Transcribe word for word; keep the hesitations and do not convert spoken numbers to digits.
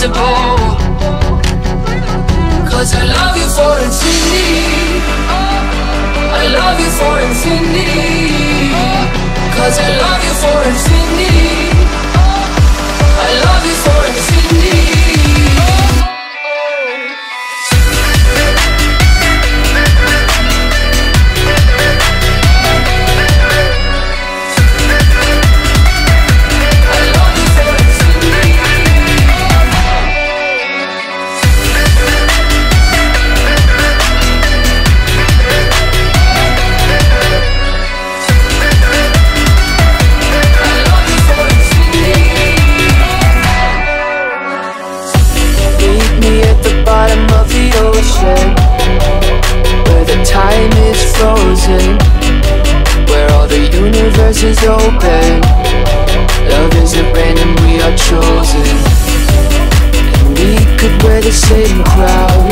invincible. Cause I love you for infinity. I love you for infinity. Cause I love you for infinity. I love you for infinity. Where the time is frozen, where all the universe is open. Love isn't random, we are chosen. And we could wear the same crown,